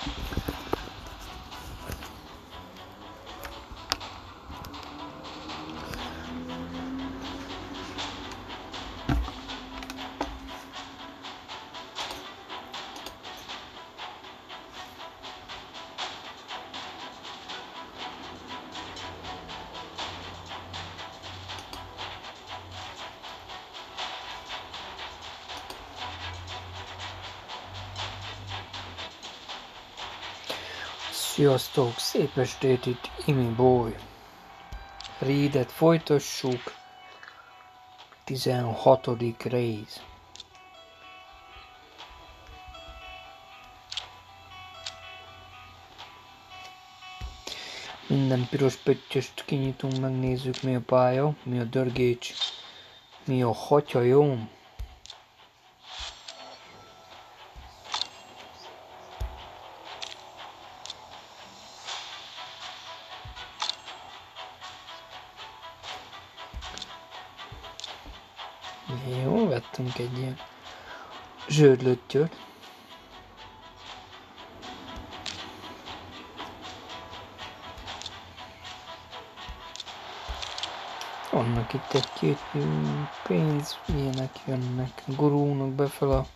Sziasztok! Szép estét itt Imi Boy. Readet folytassuk. 16. rész. Minden piros pöttyöst kinyitunk, megnézzük mi a pálya, mi a dörgécs, mi a hatyajom. Jó, vettünk egy ilyen zsörlöttyöt. Vannak itt egy-két pénz, ilyenek jönnek, gurulnak befel a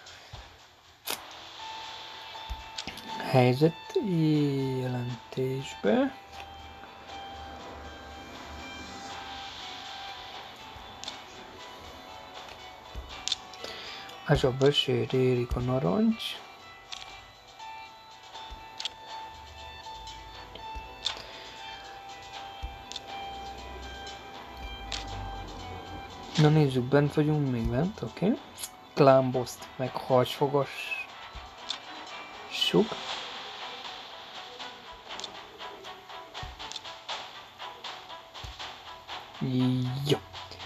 helyzet jelentésbe. Ez a beszéd érik a narancs. Na nézzük, bent vagyunk, még bent, oké. Okay. Klámboszt meg harsfogassuk. Jó.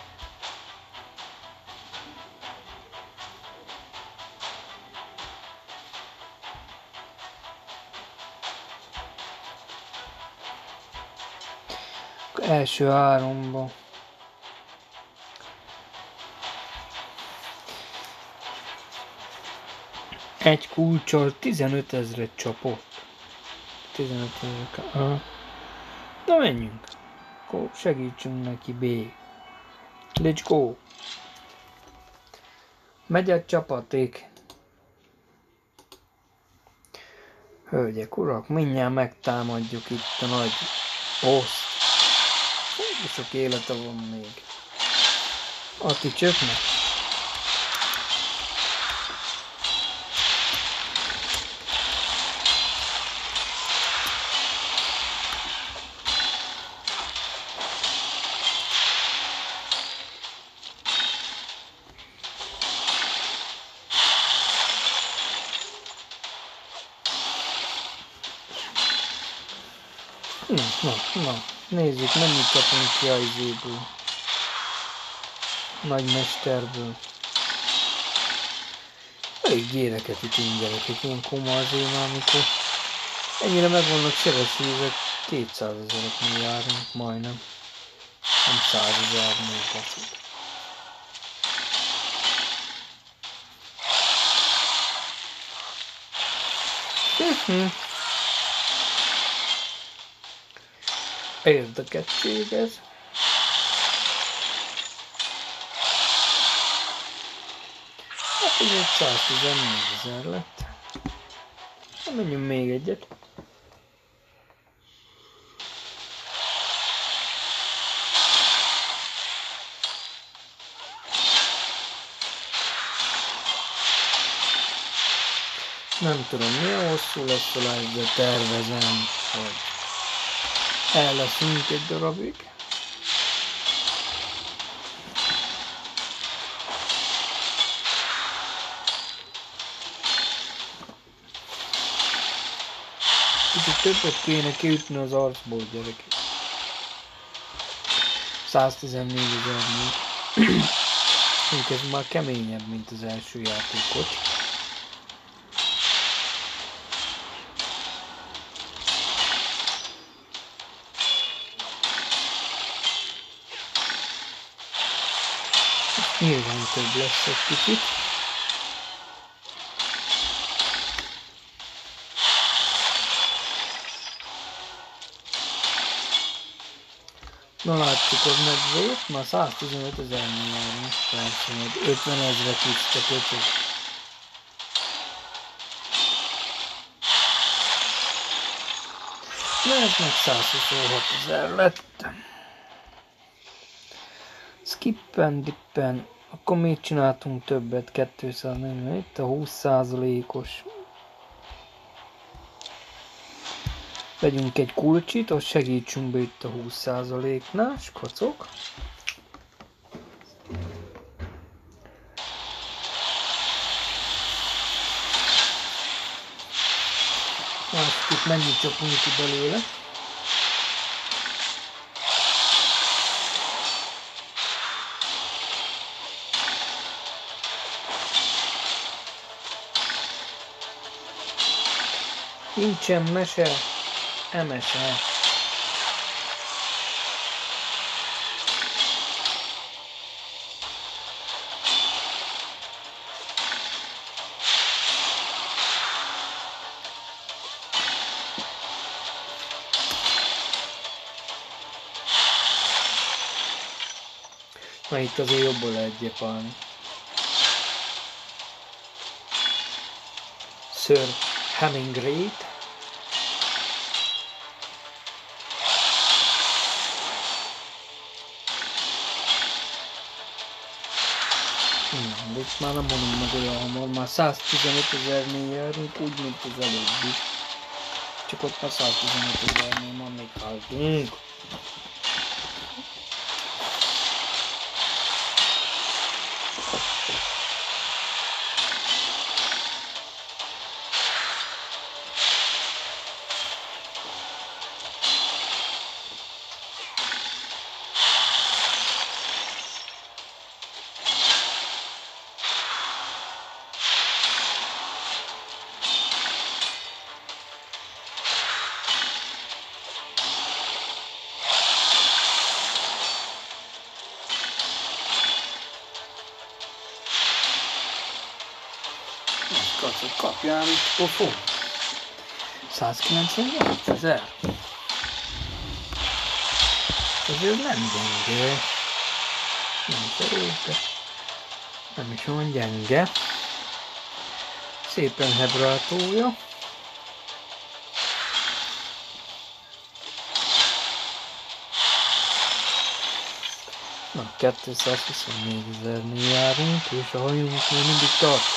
Első háromba. Egy kulccsal 15 000-et csapott. 15 000. Na menjünk. Akkor segítsünk neki, B. Let's go. Megy a csapaték. Hölgyek, urak, mindjárt megtámadjuk itt a nagy boss. Sok élete van még. Aki csöpnek. Na, nézzük, mennyit kapunk ki a izéből. Nagymesterből. Elég gyéreket ütünk, gyerekek, ilyen koma azért már, amikor ennyire meg vannak sebesülve, 200 000-eknél járunk, majdnem. Nem 100 000-nél baszod. Érdekesség ez. Hát ez egy 114 000 lett. Na menjünk még egyet. Nem tudom milyen hosszú lesz a live, de tervezem, hogy el leszünk egy darabig. Kicsit többet kéne kiütni az arcból, gyerekek. 114 000-nél. Ez már keményebb, mint az első játékot. Nyilván több lesz egy kicsit. Na látjuk a medzét, már 115 000 járni, persze, meg 50 000 tisztek ötök. Na ez meg 126 000 lett. Skippen, dippen, akkor még csináltunk többet, 240, itt a 20%-os. Vegyünk egy kulcsit, azt segítsünk be itt a 20%-nál, skacok. Most itt mennyit csapunk ki belőle. Nincsen mese, emese. Na itt azért jobban lehet gyepálni. Sir Hemingway-t. De itt már nem mondom meg olyan hamar, már 115 000-nél járunk, úgy, mint az előbb is. Csak ott már 115 000-nél már még hallgunk. Kacok, kapjál itt pofon. 198 000. Azért nem gyenge. Nem szerint, de nem is olyan gyenge. Szépen hebrátója. Na, 224 000-nél járunk, és a hajunk még mindig tart.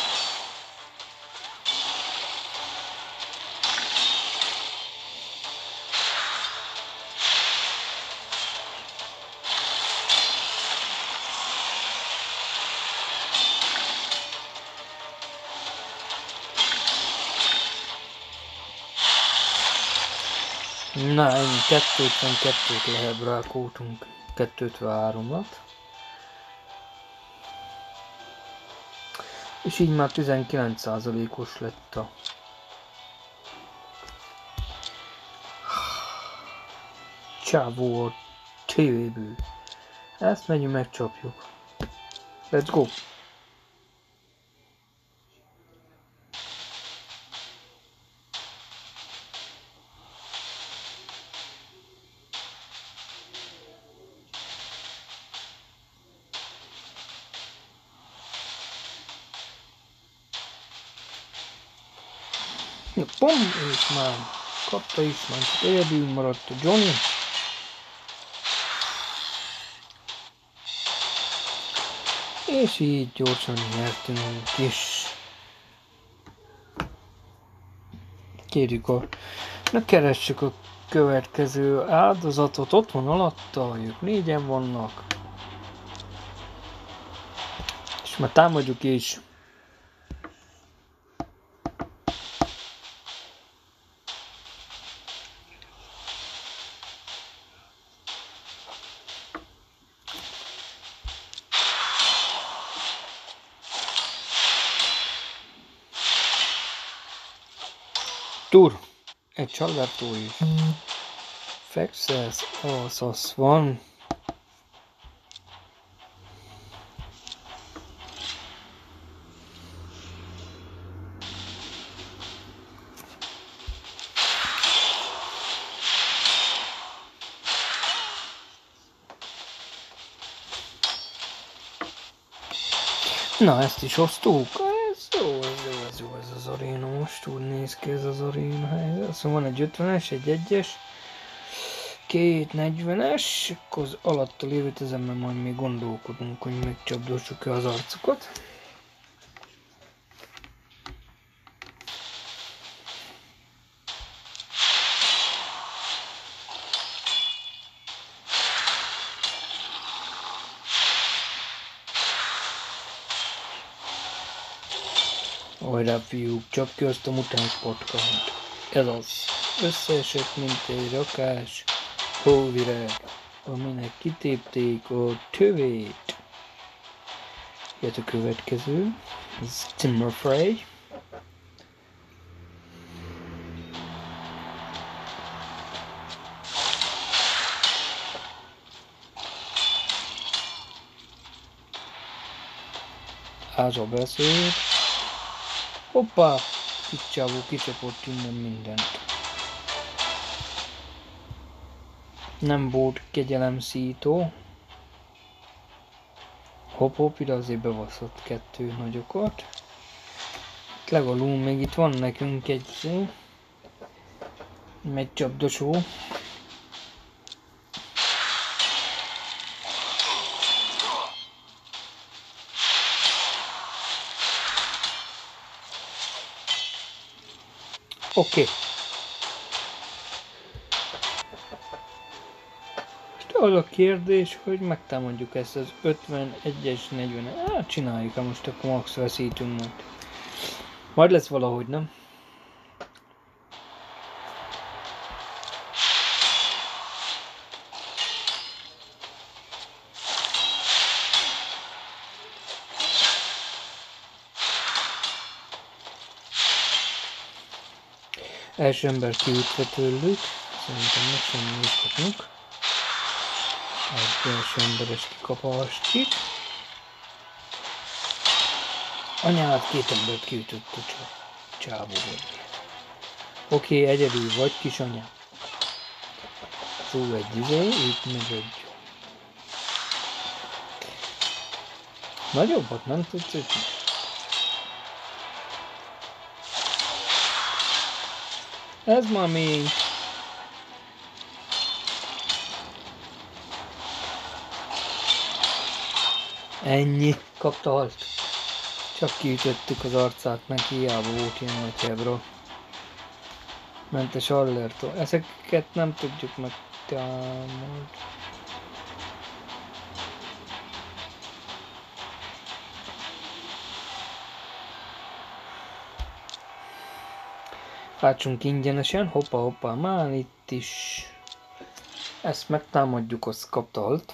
Na, ennyi 252-t lehebrákoltunk, 253-at. És így már 19%-os lett a csávó a tévéből. Ezt megyünk megcsapjuk. Let's go! Ja, pom, és már kapta is, már csak egyedül maradt a Johnny. És így gyorsan nyertünk, és kérjük na keressük a következő áldozatot, ott van alatta, ők 4-en vannak. És már támadjuk is. Tur, egy csalvártó is. Fexes, az van. Na, ezt is hoztuk. Ez jó, ez az aréna most. Úgy néz ki ez az aréna helyzet. Szóval van egy 50-es, egy 1-es, 2 40-es, akkor az alatta lévőt ezen majd még gondolkodunk, hogy megcsapdósuk-e az arcukat. Hajrá fiúk, csap ki azt a mutáns patkant. Ez az. Összeesett, mint egy rakás hóvirág, aminek kitépték a tövét. Jött a következő. Ez Timberfrey. Ázsa beszélt. Hoppá! Kicsávó kicsapott innen mindent. Nem volt kegyelemszító. Hopp, ide azért bebaszott 2 nagyokat. Legalul még itt van nekünk egy megcsapdosó. Oké. Az a kérdés, hogy megtámadjuk ezt az 51-es, 40-es. Hát csináljuk, most akkor max veszítünk majd. Majd lesz valahogy, nem? Első ember kiütve tőlük. Szerintem most semmi is kapunk. Az első emberes kikap a hastit. Anyát 2 embert kiütött a csávó. Oké, egyedül vagy, kisanya. Szó egy itt meg egy. Nagyobbat nem tudsz ütni. Ez már még. Ennyi. Kapta halt. Csak kiütöttük az arcát neki, hiába volt ilyen nagy hebra. Mentes Allertól. Ezeket nem tudjuk megtámadni. Váltsunk ingyenesen. Hoppá, már itt is. Ezt megtámadjuk, azt kapta halt.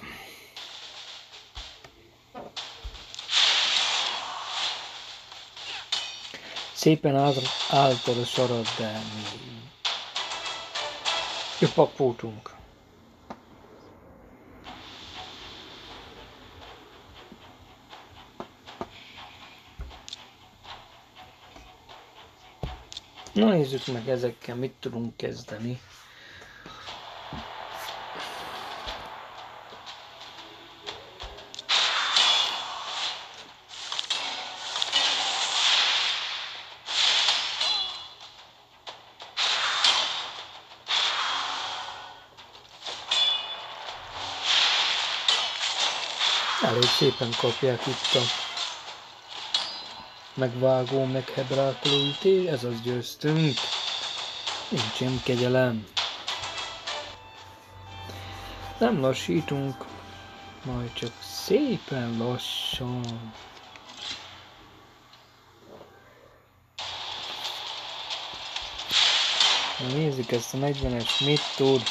Szépen álltad a sarat, de mi jobbak voltunk. Na nézzük meg ezekkel, mit tudunk kezdeni. Elég szépen kapják itt a megvágó, meghebrákoló ütés, ez az győztünk. Nincsen kegyelem. Nem lassítunk, majd csak szépen lassan. Na nézzük ezt a 40-es, mit tud.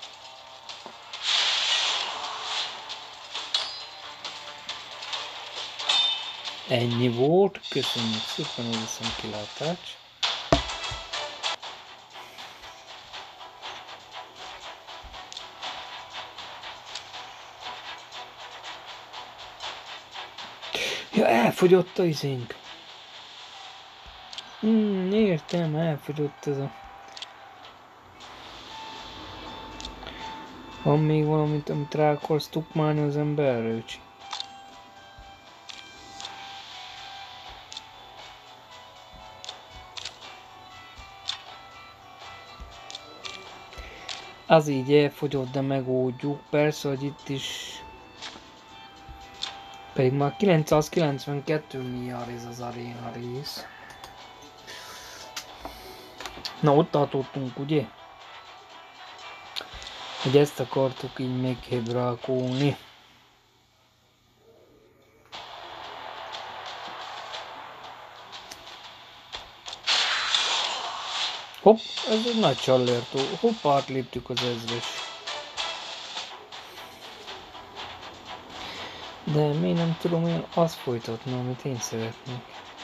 Ennyi volt, köszönjük szépen a viszontkilátás. Ja, elfogyott a izénk. Értem, elfogyott ez a... Van még valamit, amit rá akarsz tukmálni az emberre, öcsi? Az így elfogyott, de megoldjuk. Persze, hogy itt is... Pedig már 992 milliárd ez az aréna rész. Na, ott tartottunk, ugye? Hogy ezt akartuk így meghebrákolni. Hopp, ez egy nagy csallértó. Hopp, átléptük az ezres. De miért nem tudom én azt folytatni, amit én szeretnék.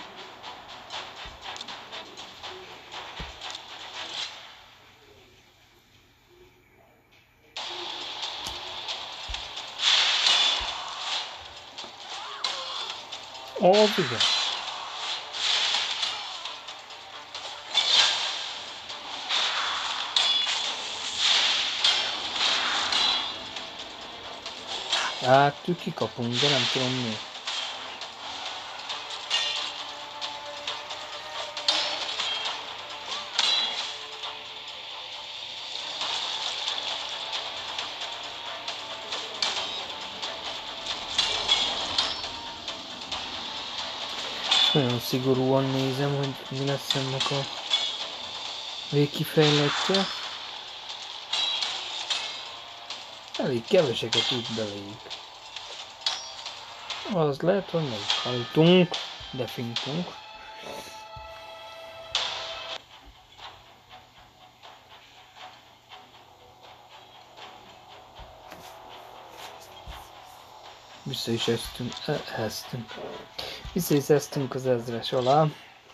Az igen. Hát, kikapunk, de nem tudom miért. Nagyon szigorúan nézem, hogy mi lesz ennek a végkifejletje. Elég keveseket tud beléjük. Az lehet, hogy meghaltunk, de fintunk. Vissza is eztünk. Vissza is eztünk az ezres alá.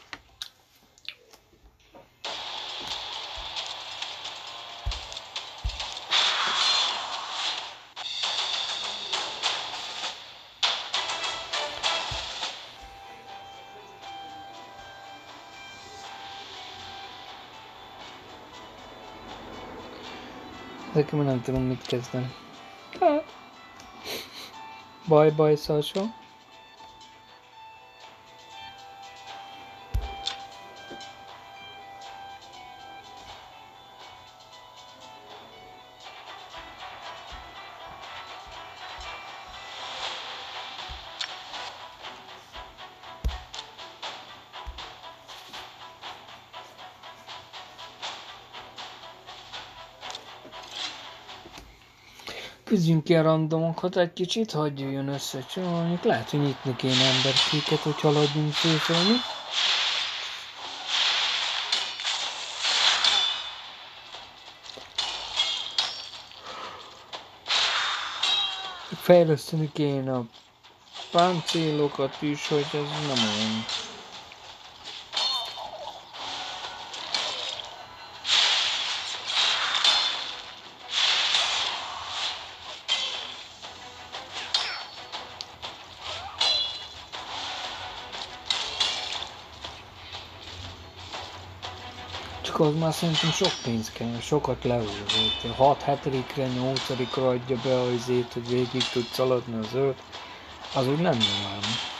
Ezekkel már nem tudom mit kezdeni. Bye Sasha. Küzdjünk ki a randomokat egy kicsit, hagyj jöjjön össze, mondjuk lehet, hogy nyitni kéne emberkéket, hogy haladjunk szépen. Fejleszteni kéne a páncélokat is, hogy ez nem olyan. Csak az már szerintem sok pénz kell, sokat leúzott. 6-7-re, 8-ra adja be azért, hogy végig tudsz szaladni az öt. Az úgy nem nyilván.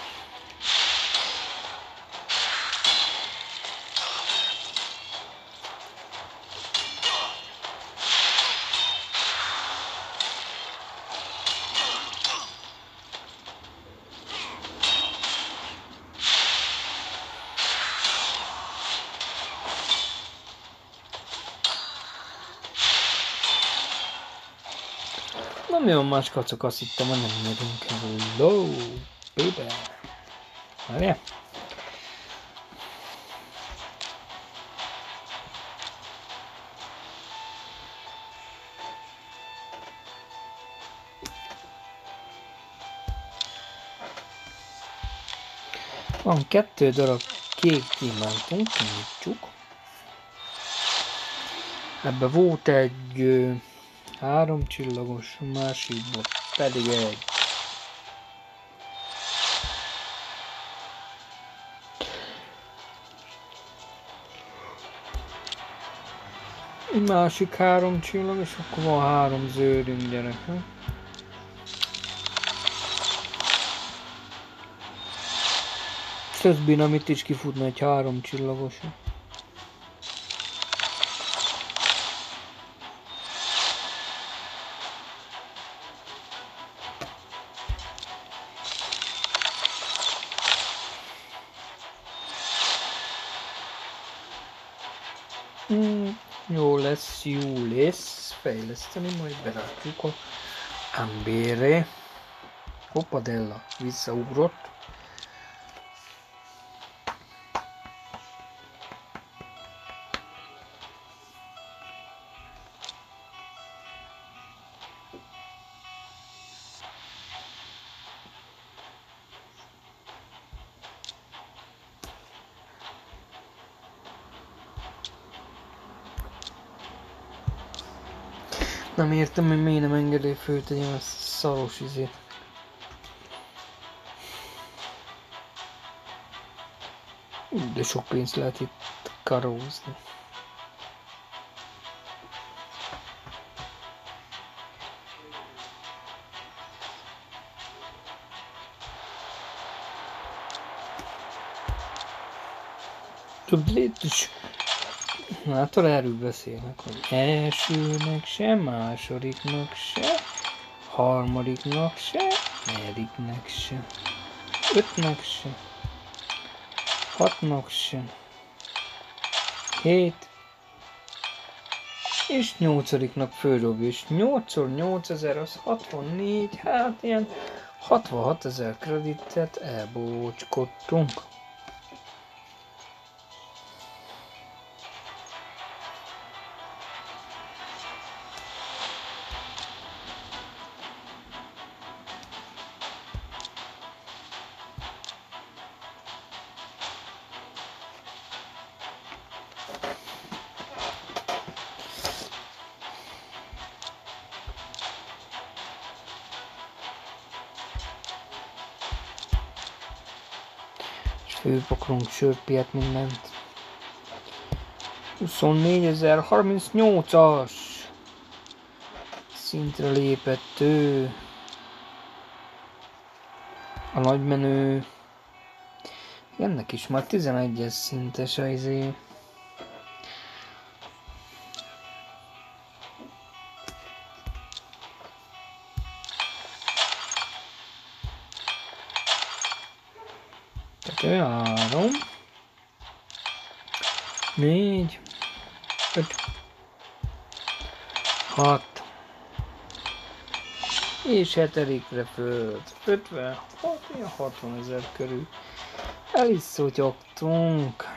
Nem olyan más kacok, azt hittem, hogy nem megyünk el. Hello, baby. Várjál. Van 2 darab kék gyémántunk, kinyitjuk. Ebbe volt egy 3 csillagos, másikban pedig egy. Egy másik 3 csillag, és akkor van 3 zöldünk, gyerek. Többin, amit is kifutna egy 3 csillagos. Jó lesz. Fejleszteni, majd berakjuk a Ambére. Hoppadella, visszaugrott. Nem értem, hogy miért nem engedély föltegyem ezt a szaros izét. De sok pénzt lehet itt karózni. Tudod, is. Látod, erről beszélnek, hogy elsőnek se, másodiknak se, harmadiknak se, negyediknek se, ötnek se, hatnak se, 7, és 8-nak földobja, és 8x8000 az 64, hát ilyen 66 000 kreditet elbócskodtunk. Főpakolunk sörpiát, mindent. 24.038-as szintre lépett ő. A nagymenő. Ennek is már 11-es szintes a izé. Tehát ő 3, 4, 5, 6, és 7-re föld. 56, 60 000 körül. El is szotyogtunk.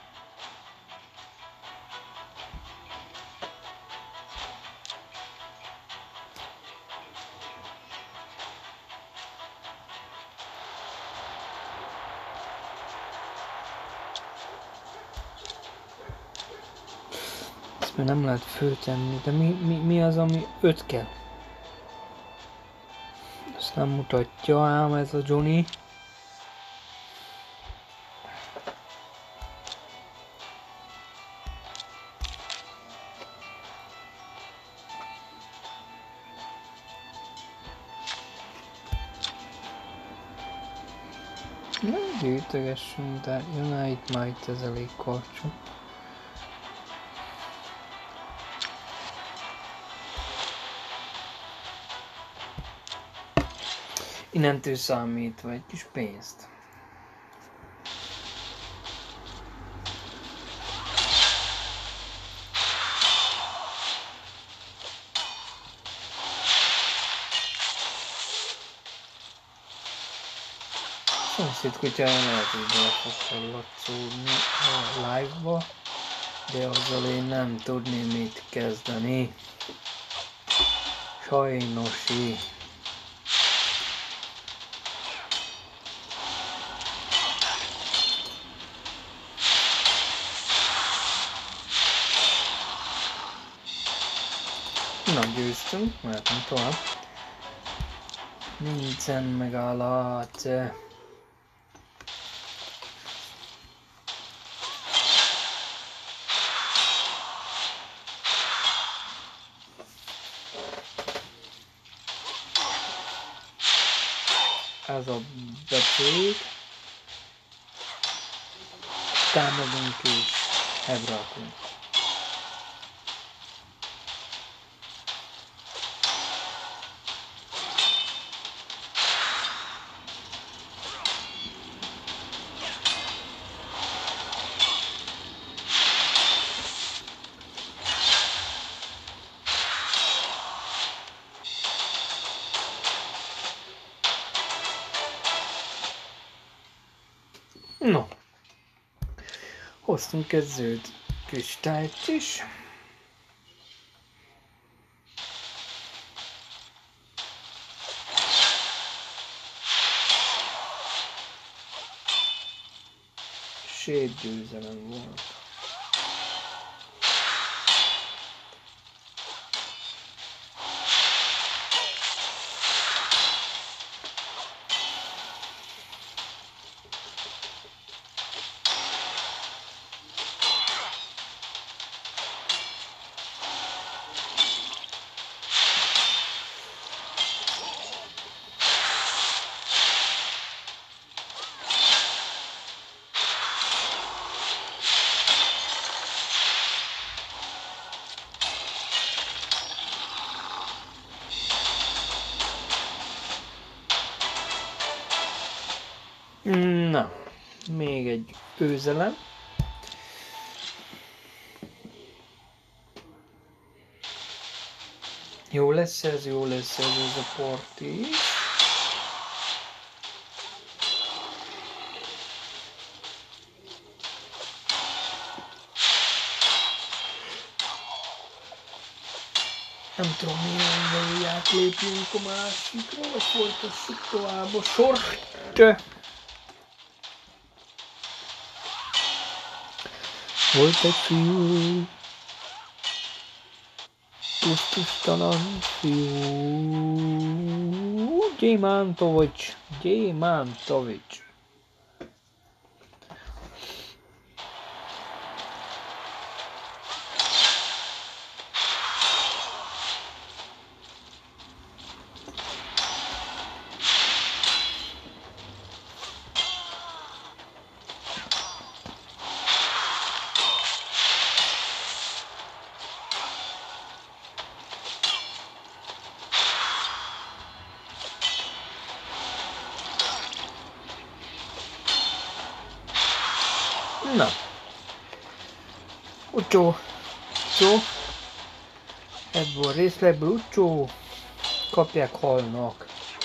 Ezt már nem lehet föltenni, de mi az, ami 5 kell? Ezt nem mutatja ám ez a Johnny. Nem gyűjtögessünk, de jön itt már itt ez elég karcsú. Innentől számítva egy kis pénzt. Szomszéd kutyája lehet, hogy bele fog hallatszódni a live-ba, de azzal én nem tudni mit kezdeni. Sajnosi. Na, győztünk, mehetünk tovább. Nincsen meg alatt. Ez a betét. Támadunk és hebrakunk. hoztunk egy zöld kristályt is. Győzelem volt. Na, még egy őzelem. Jó lesz ez a parti. Nem tudom, milyen ideig átlépjünk a másikra, vagy folytassuk tovább a sort. Volt egy fiú, tusztustalan fiú, Gyémántovics. Na, Ucsó, ebből a részletből Ucsó, kapják, halnak.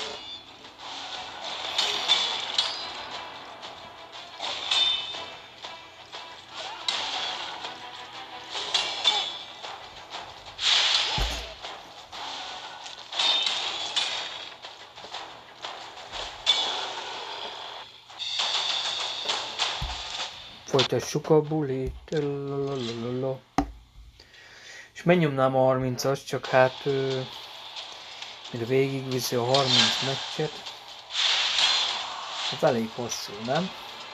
Folytassuk a bulit. És megnyomnám a 30-as, csak hát mire végigviszi a 30 meccset, hát elég hosszú, nem?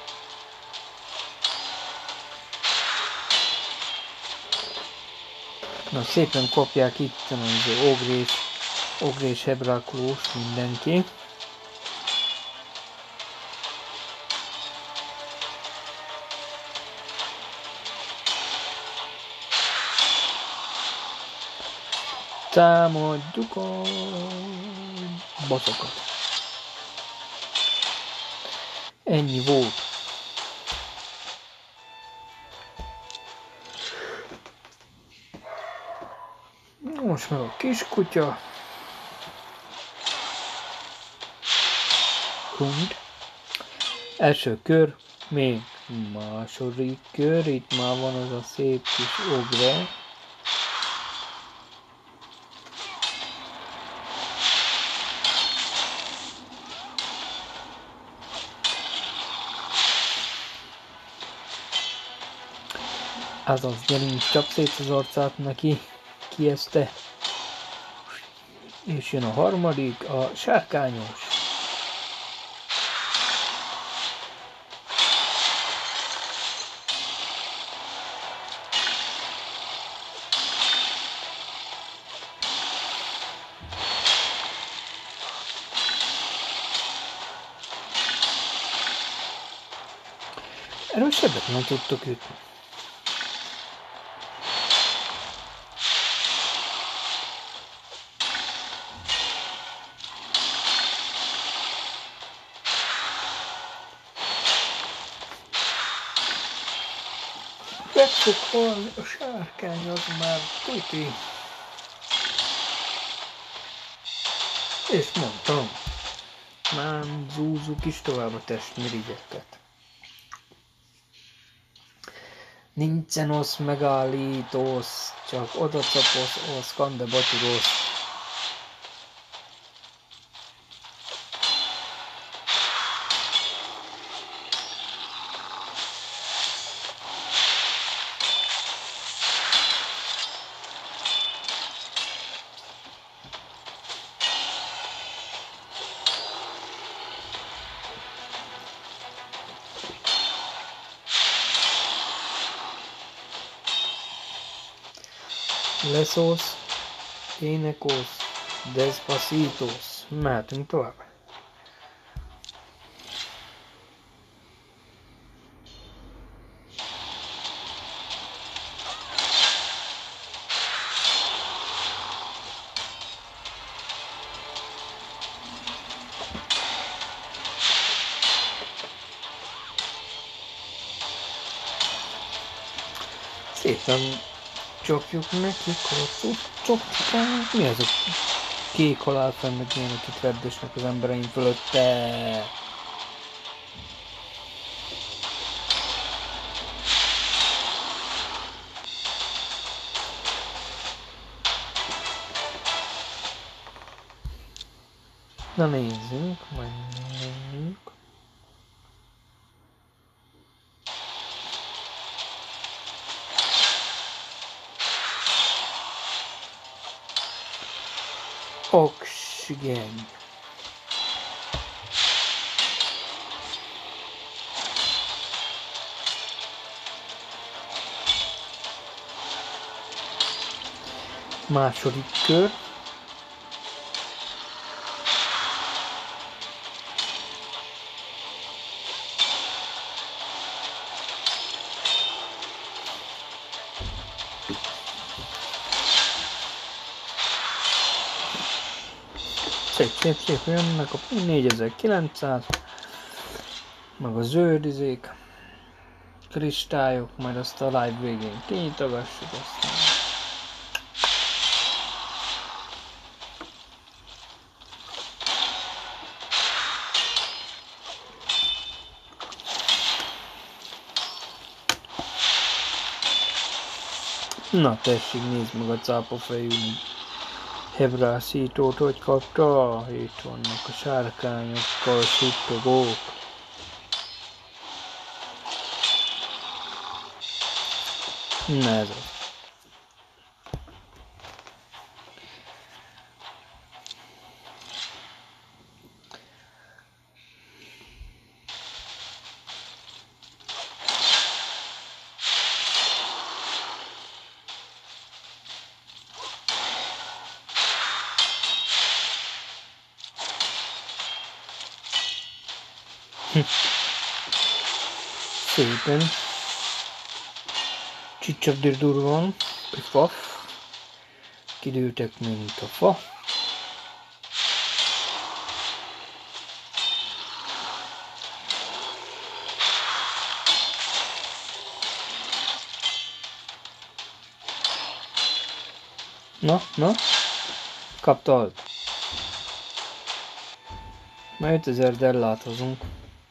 Na, szépen kapják itt az Ogrés Hebraklós mindenki. Támadjuk a baszokat. Ennyi volt. Most meg a kiskutya. Első kör, még második kör. Itt már van az a szép kis ogre. Azaz, gyerünk, csap szét az arcát neki, kieszte. És jön a harmadik, a sárkányos. Erről sebbet nem tudtok ütni. Meg fog halni a sárkány, az már tuti. És mondtam, már zúzzuk is tovább a testmirigyeket. Nincsen osz megállítósz, csak oda caposz, osz, kande batyurosz. Leszósz, énekósz, despacítósz. Mehetünk tovább. Szépen csapjuk neki, csapjuk. Mi az a kék halálfenn, meg ilyenek itt reddesnek az embereim fölötte? Na nézzünk, majd nézzük. Oxygen. Második kör. Szép jönnek a 4900, meg a zöld izék, kristályok, majd azt a live végén kinyitogassuk, aztán na tessék, nézd meg a cápafejű hebrászítót, hogy kapta? Itt vannak a sárkányokkal suttogók. Na ez az. Szépen csicsabdirdur van, pifaf, kidőltek, mint a fa. Na, kaptad. Már 5000 dellát hozunk.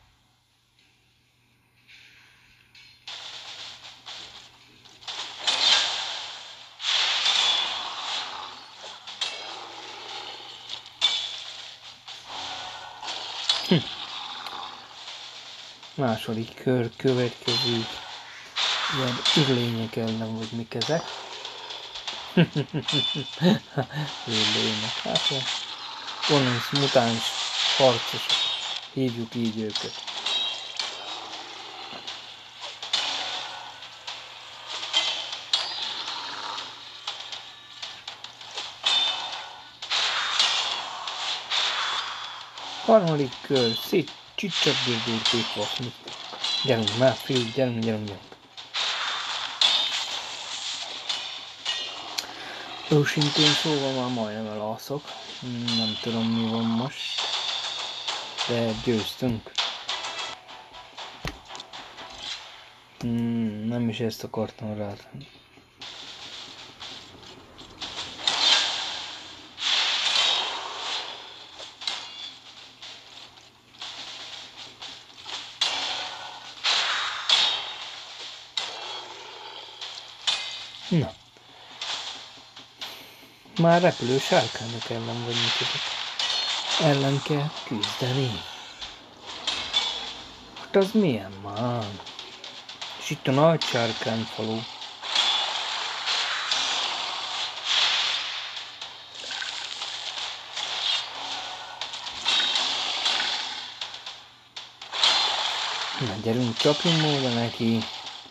Második kör következik. Ilyen ürlények ellen, vagy mik ezek. Ürlények, hát gonosz, mutáns, harcosok. Hívjuk így őket. Harmadik kör, szét csicsabdirdur pifaf. Gyerünk már, fiúk, gyerünk. Őszintén szóval már majdnem elalszok. Nem tudom, mi van most. De győztünk. Nem is ezt akartam rátenni. Na. Már repülő sárkányok ellen vagy micsoda. Ellen kell küzdeni. Hát az milyen már? És itt a nagy sárkányfalu. Na gyerünk, csapjunk módon neki.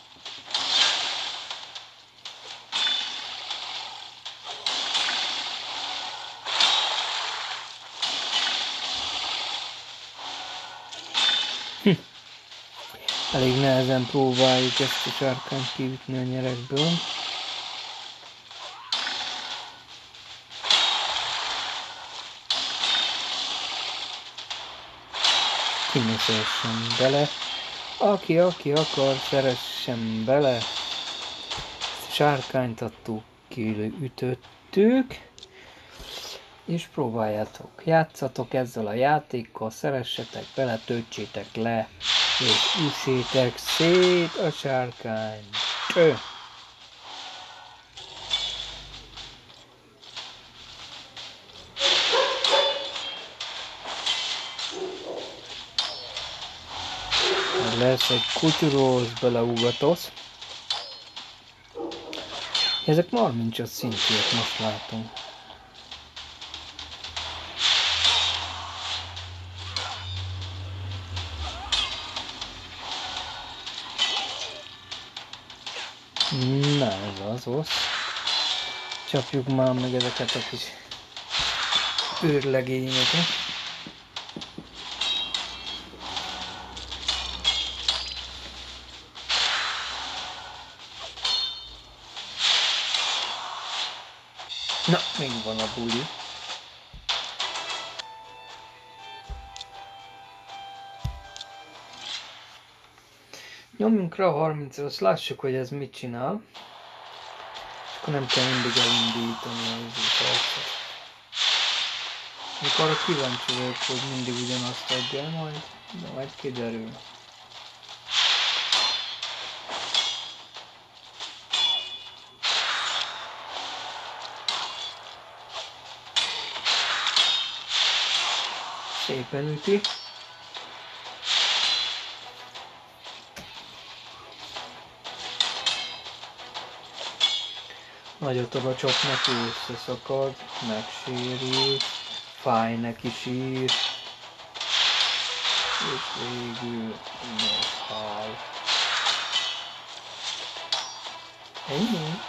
Elég nehezen próbáljuk ezt a sárkányt kivitni a nyerekből. Ki ne szeressen bele. Aki akar, szeressen bele. Ezt a sárkányt adtuk, kiütöttük. És próbáljátok. Játszatok ezzel a játékkal, szeressetek bele, töltsétek le. És üssétek szét a sárkányt. Lesz egy kutyuról, beleugatos. Ezek 30-as szintűek, most látom. Na ez az osz. Csapjuk már meg ezeket a kis őrlegényeket. Na, még van a buli. Nyomjunk rá a 30-ra, azt lássuk, hogy ez mit csinál. És akkor nem kell mindig elindítani az arcot. Mikor arra kíváncsi vagyok, hogy mindig ugyanazt adja, majd kiderül. Szépen üti. Nagyot oda csap neki, összeszakad, megsérül, fáj neki, sír, és végül meghal. Ennyi.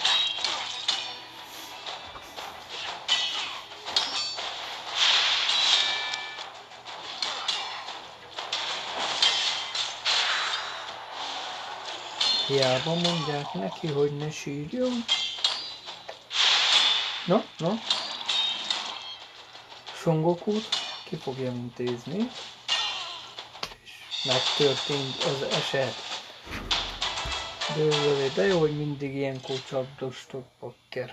Hiába mondják neki, hogy ne sírjon. No. Son Gokut ki fogja intézni. És megtörtént az eset. De jó, hogy mindig ilyenkor csapdostok, bakker.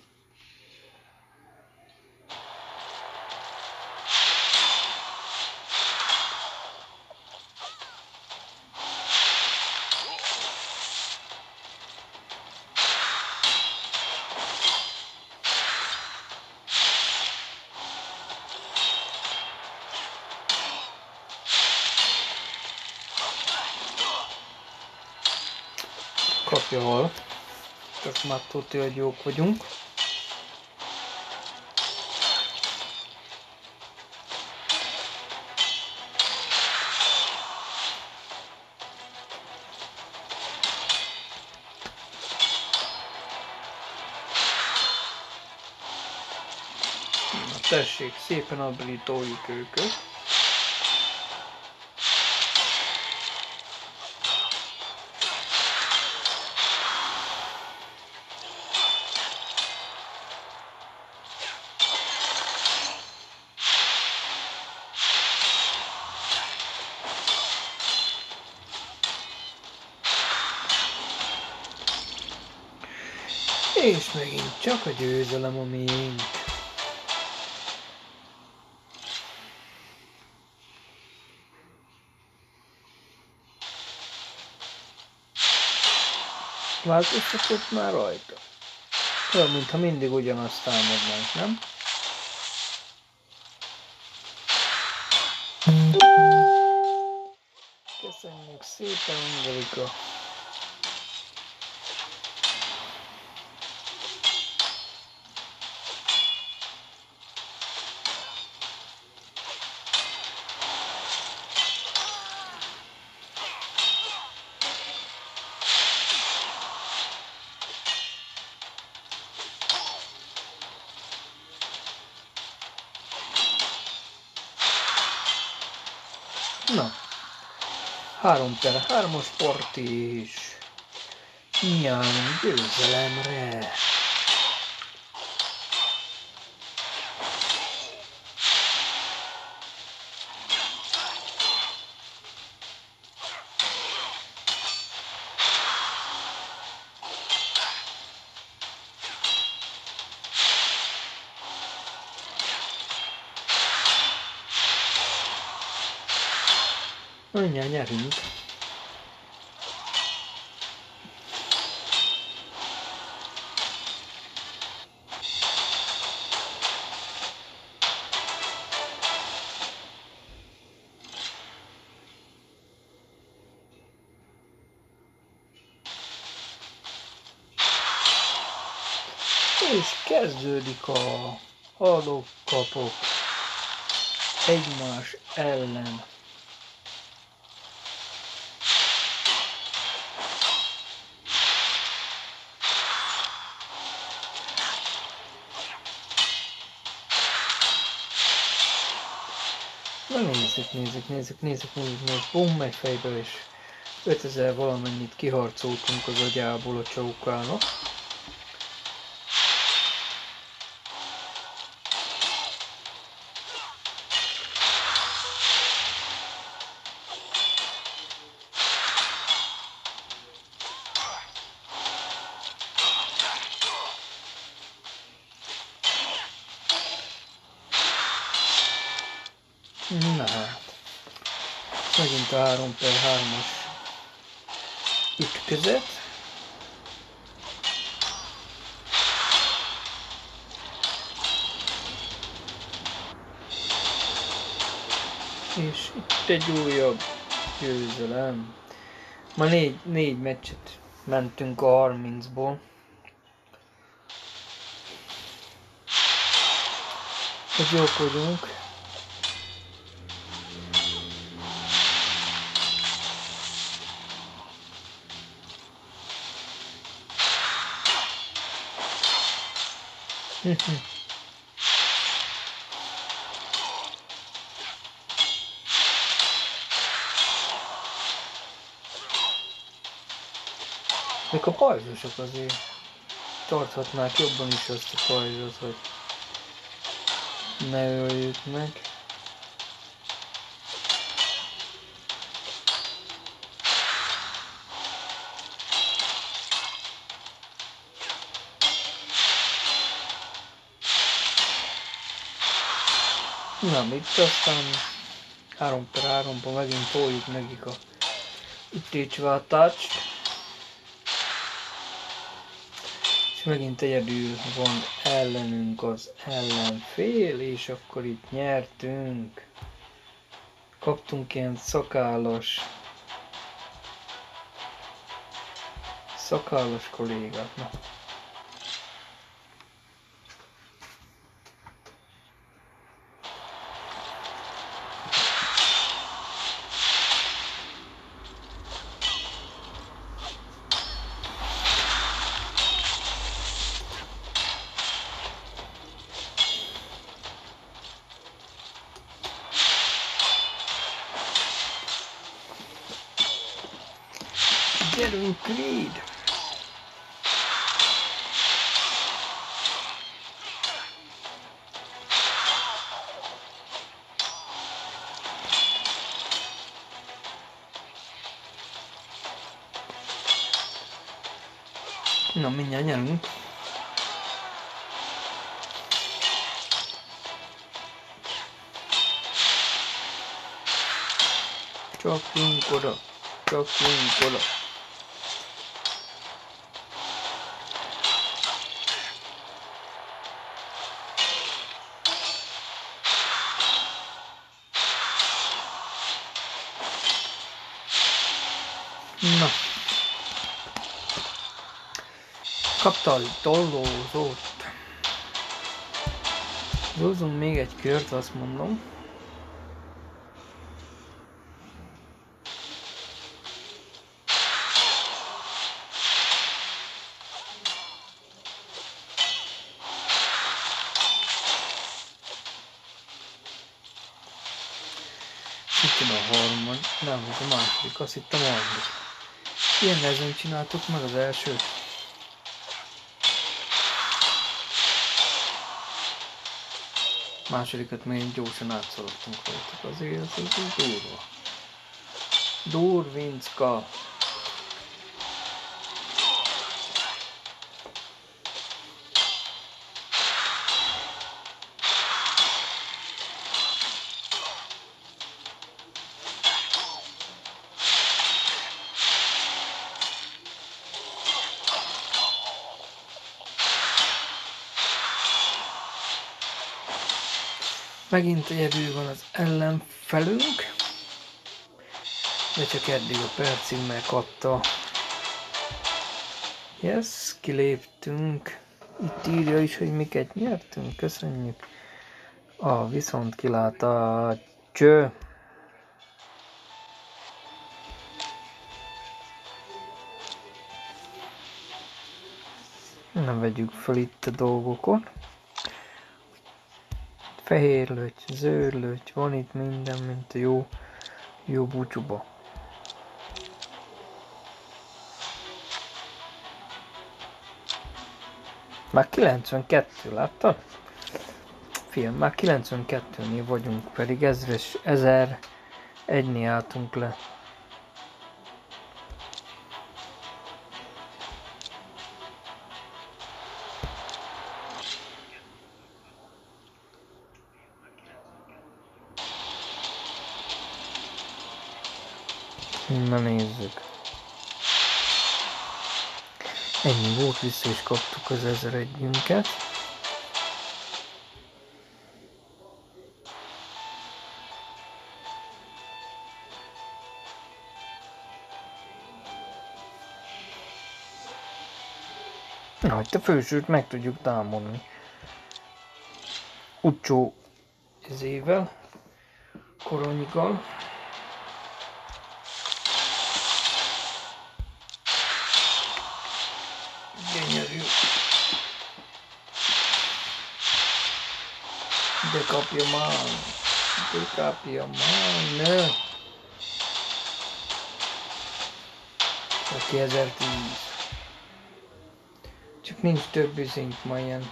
Kapja hal. Csak már tudja, hogy jók vagyunk. Na tessék, szépen abilitoljuk őket. És megint csak a győzelem a miénk. Változtatott már rajta? Olyan, mintha mindig ugyanazt támadnánk, nem? Köszönjük szépen, Angelika! Na, 3/3-as sport is. Nyilván győzelemre. Mindjárt nyerünk. És kezdődik a adok-kapok egymás ellen. Na nézzük, bum, megy fejbe, és 5000 valamennyit kiharcoltunk az agyából a csókának. Na hát, megint a 3/3-as ütközet. És itt egy újabb győzelem. Ma négy meccset mentünk a 30-ból. Hogy jók vagyunk. Még a pajzsosok azért tarthatnák jobban is azt a pajzsot, hogy ne öljük meg. Na, itt aztán 3/3-ban megint toljuk nekik a ütécsváltást. És megint egyedül van ellenünk az ellenfél, és akkor itt nyertünk. Kaptunk ilyen szakállas kollégát. Na. Gyerünk, Creed! Na, mindjárt nyerünk. Csapjunk oda. Na. Kapta egy tollózót. Húzzunk még egy kört, azt mondom. Itt a harmad, nem, ez a második, azt hittem a harmadik. Ilyen nehezen csináltuk meg az elsőt. Másodikat még gyorsan átszaladtunk rajtuk, azért ez durva. Durvincka. Megint egyedül van az ellenfelünk, de csak eddig a percig megkapta. Yes, kiléptünk. Itt írja is, hogy miket nyertünk, köszönjük. Viszont kilát cső. Nem vegyük fel itt a dolgokat. Fehér löty, zöld löty, van itt minden, mint a jó búcsúba. Már 92, láttad? Fiam, már 92-nél vagyunk, pedig 1001-nél álltunk le. Na nézzük. Ennyi volt, vissza is kaptuk az 1001-ünket. Na, itt a fősőt meg tudjuk támadni. Utcsó ezével, koronygal. Gyönyörű. De kapja már, ne! Aki 1010. Csak nincs több üzünk ma ilyen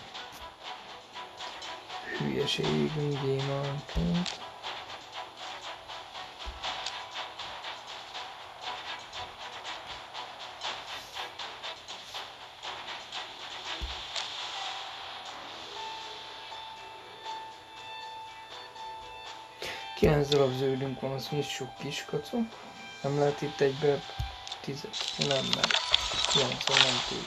hülyeségünk gyémánként. Kilenc darab zöldünk van, az nyissuk kiskacu. Nem lehet itt egybe 10, nem, 9, nem 10.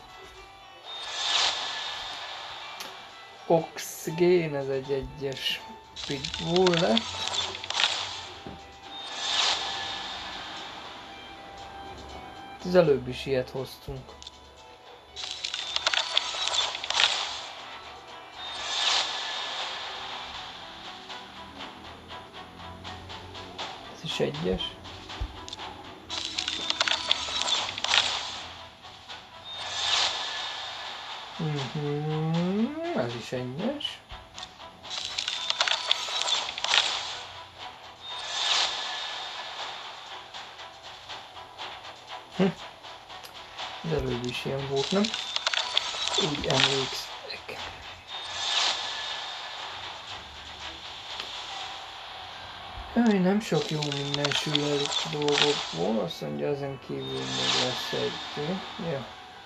Oxigén, ez egy egyes pitbull lett. Az előbb is ilyet hoztunk. Ez is egyes. Ez is egyes. Az előbb is ilyen volt, nem? Úgy emlékszek. Jaj, nem sok jó minden sül el itt a dolgokból, azt mondja, ezen kívül még lesz egy. Ja.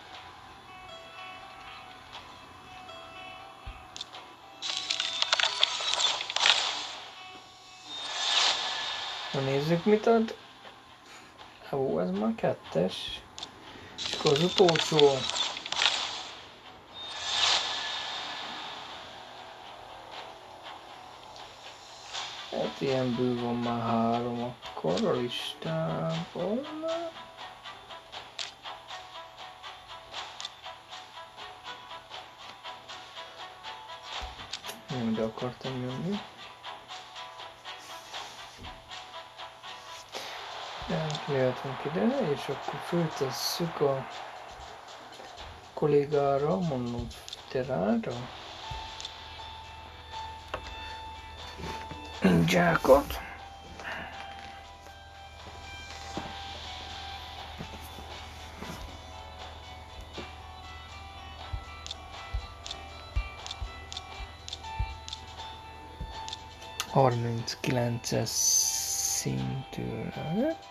Na nézzük mit ad. Ó, ez már 2-es. És akkor az utolsó. Hát ilyen bő van már 3 akkor a listában. Én ide akartam jönni. Jöhetünk ide, és akkor föltesszük a kollégára, mondom Terára. Zsákot. ...39-es szintű lett.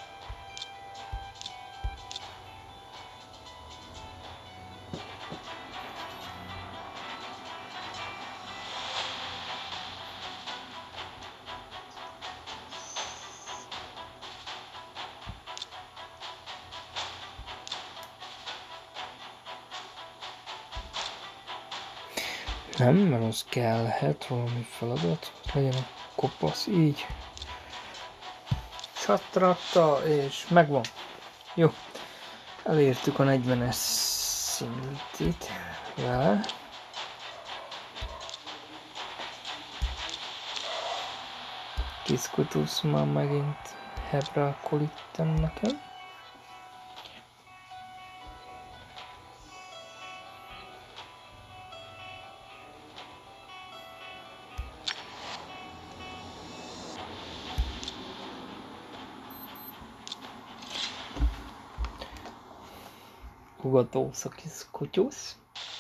Nem, mert az kellhet valami feladat, legyen a kopasz, így. Csatratta, és megvan. Jó, elértük a 40-es szintit vele. Kiszkutusz már megint hebrákol itten nekem. Ugatósz a kis kutyusz.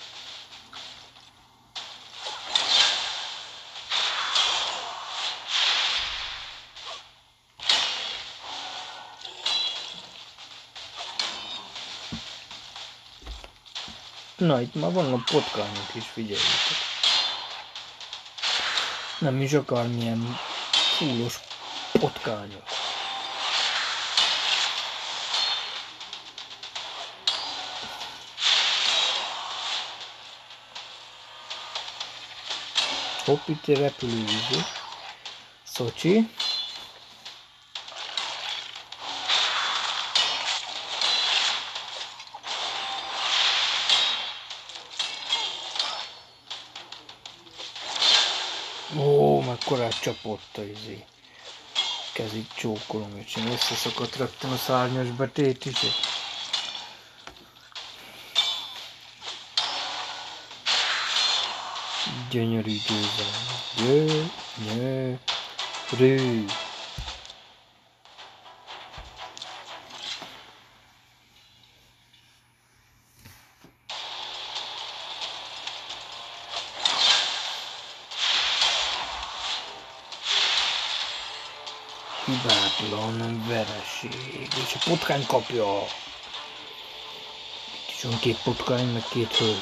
Na, itt már vannak potkányok is, figyeljétek. Nem is akármilyen fúlos potkányok. Hopp, itt egy repülővíző. Szocsi. Ó, mekkorát csapott a izé. Kezig csókolom, és én összeszakadt rögtön a szárnyas betét is. Gyönyörű győzelem. Gyönyörű. Hibátlan vereség, és a potkány kapja. Itt is van 2 potkány, meg 2 hölgy.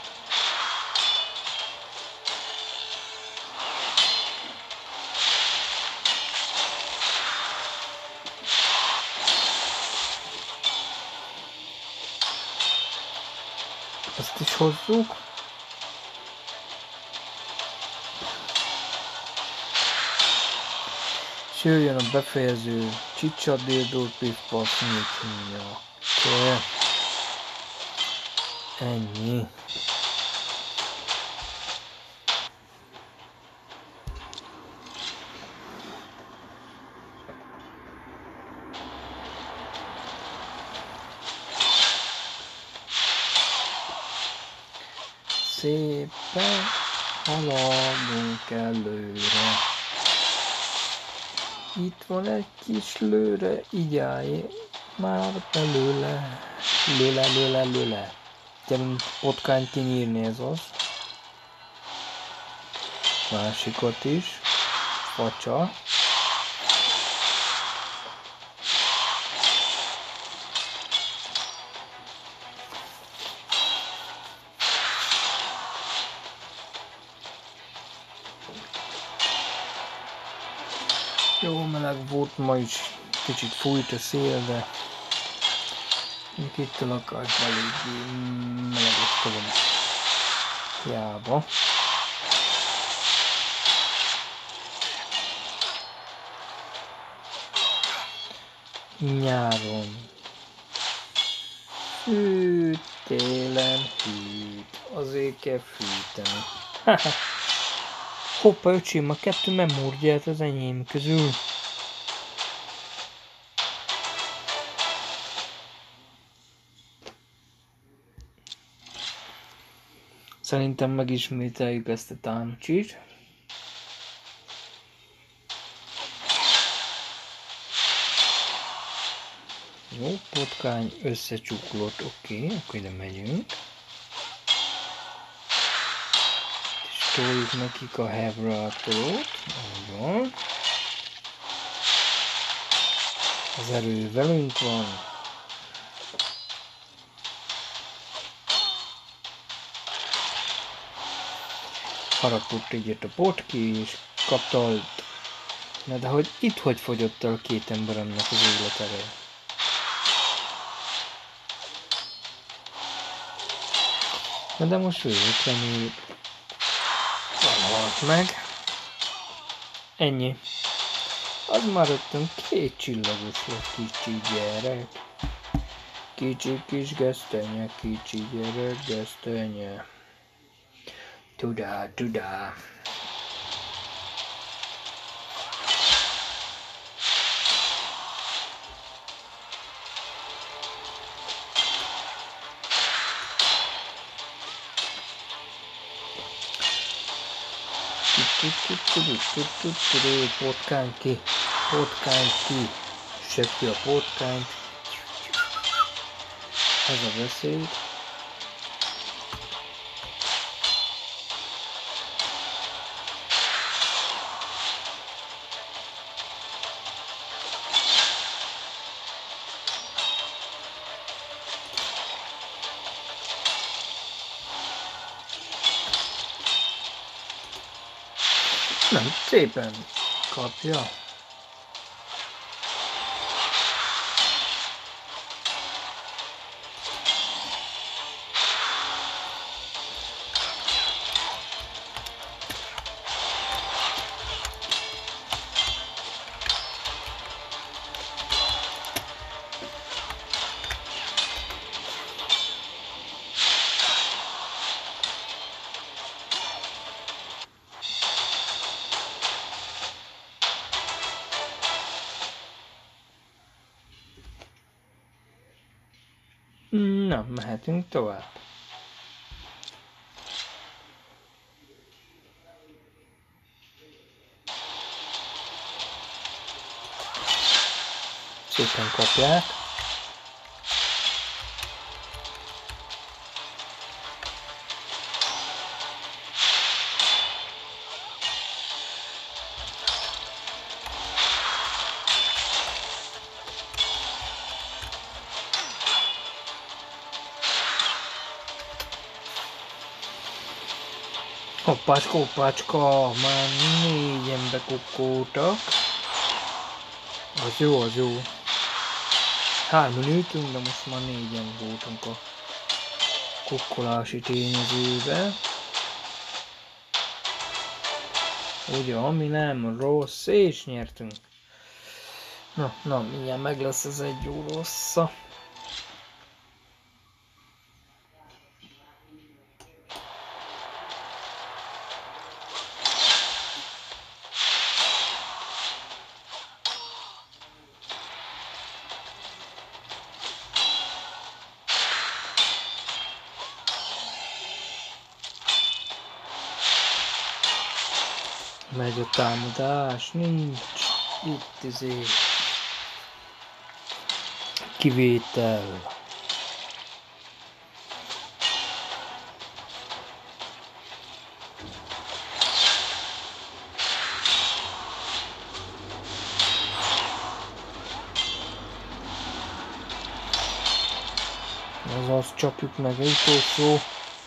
Ezt is hozzuk. És jöjjön a befejező csicsa, déldól, pif-paf, nyitja. Ennyi. Szépen haladunk előre. Itt van egy kis lőre, igyálj már belőle. Lőle. Gyerünk potkányt kinyírni, ez az. Másikat is. Facsa. Jó meleg volt ma is, kicsit fújt a szél, de itt a lakásban eléggé melegett van hiába. Nyáron fűt, télen hűt, azért kell fűteni. Hoppa, öcsém, a 2 memóriát az enyém közül. Szerintem megismételjük ezt a táncsit. Jó, potkány összecsuklott, oké, akkor ide megyünk. És toljuk nekik a hevrátolót, úgy van. Az erő velünk van. Harapott egyet a potki, és kaptalt. Na de hogy itt hogy fogyott el 2 emberemnek az életereje? Na de most véletlenül nem halt meg. Ennyi. Az már rögtön 2 csillagos lett, kicsi gyerek. Kicsi kis gesztenye, kicsi gyerek gesztenye. Tudá, tudá. Potkány ki, seppi a potkányt. Ez a veszély. Nem, szépen kapja. Na, mehetünk tovább. Szépen kapják. Hoppácska, hoppácska, már 4-en bekukkoltak. Az jó, az jó. 3 ültünk, de most már 4-en voltunk a kukkolási tényezőbe. Ugye, ami nem rossz, és nyertünk. Na, mindjárt meg lesz ez 1 órossza. Megy a támadás, nincs itt kivétel. Azaz csapjuk meg utolsó.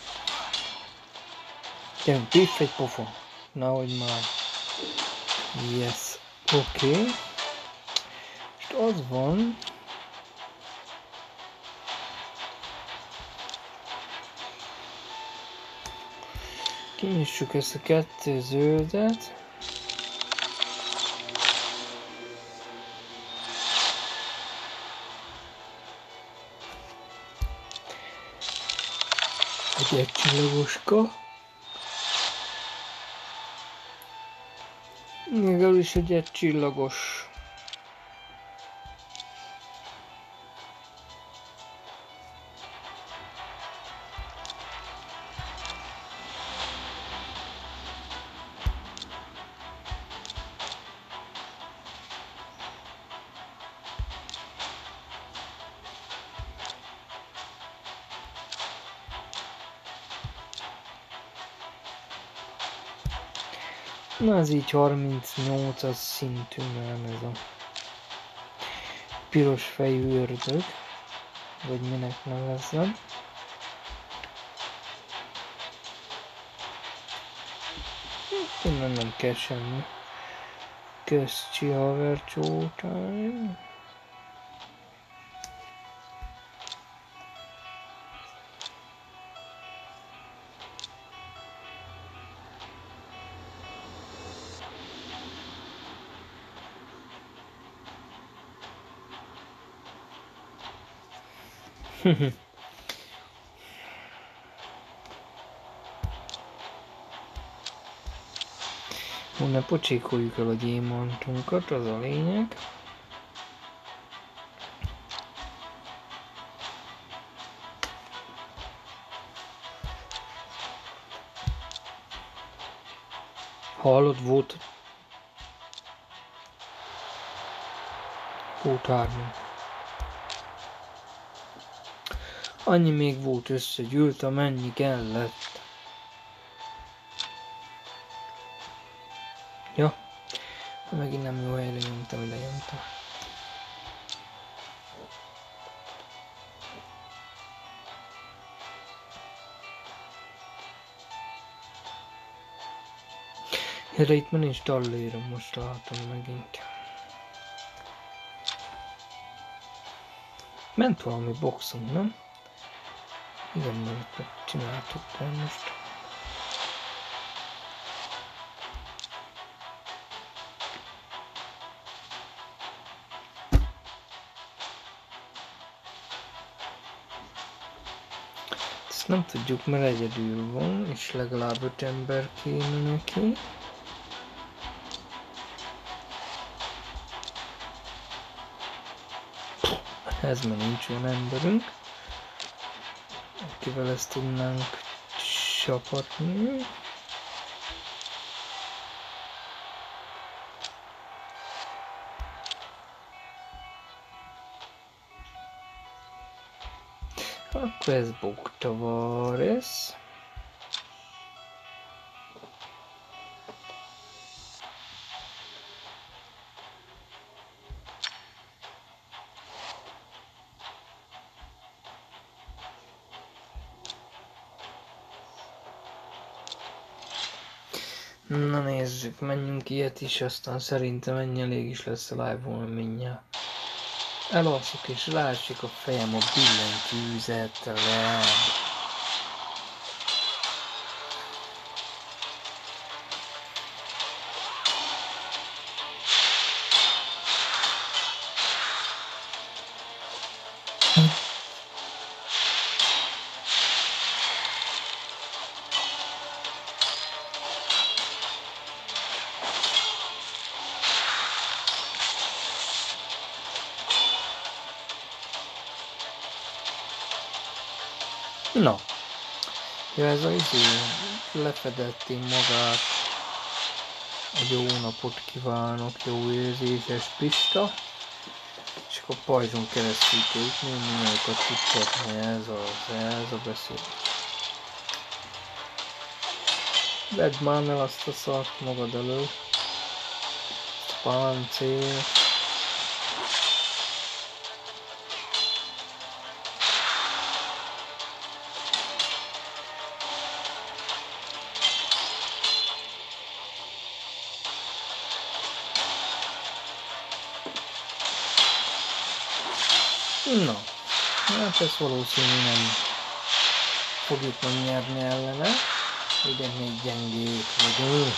Gyerünk, piff egy pofon. Nehogy már. Yes, oké. Most az van. Kinyissuk ezt a 2 zöldet. Egy csillagoska. Még is egy csillagos. Na ez így 38-as szintű már ez a piros fejű ördög, vagy minek nevezzem. Innen nem kell semmi. Közcsi haver csótány. Ne pocsékoljuk el a gyémantunkat, az a lényeg. Hallod, volt 3. Annyi még volt összegyűlt, amennyi kellett. Ja, megint nem jó helyre nyomtam, ide nyomtam. Erre itt már nincs tallérom, most látom megint. Ment valami boxunk, nem? Igen, mert csináltuk el most. Ezt nem tudjuk, mert egyedül van, és legalább 5 ember kéne neki. Ez már nincs olyan emberünk, akivel ezt tudnánk csapatni. Akkor ez Bogtavares. Na nézzük, menjünk ilyet is, aztán szerintem ennyi elég is lesz a live-on mindjárt. Elalszok és lássuk a fejem a billentyűzetre. Na, ja, ez az lefedetté magát. Egy jó napot kívánok, jó érzéses Pista. És akkor pajzson keresztül jutni, mindeneket tudhatni, ez a beszél. Vedd már el azt a szart magad elő. Páncél. Na, hát ezt valószínűleg nem fogjuk megnyerni ellene, ide még gyengék vagyunk.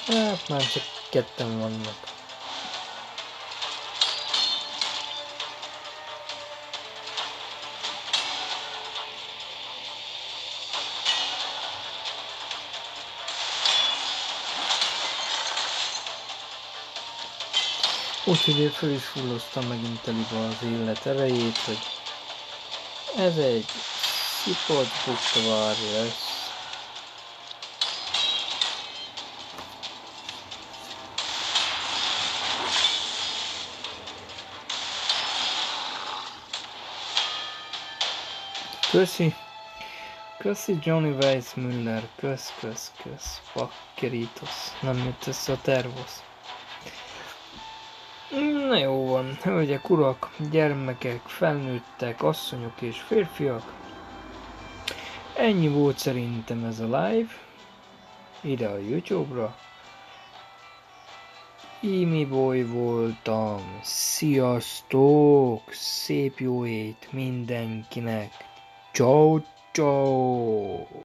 Hát már csak ketten vannak. Úgyhogy én föl is fulloztam megint telibe az élet erejét, hogy ez egy szipott buktavári lesz. Köszi Johnny Weissmuller, kösz, Pakkeritos, nem jött össze a tervosz. Na jó van, hölgyek, urak, gyermekek, felnőttek, asszonyok és férfiak. Ennyi volt szerintem ez a live. Ide a YouTube-ra. Imiboy voltam. Sziasztok! Szép jó ét mindenkinek! Ciao, ciao!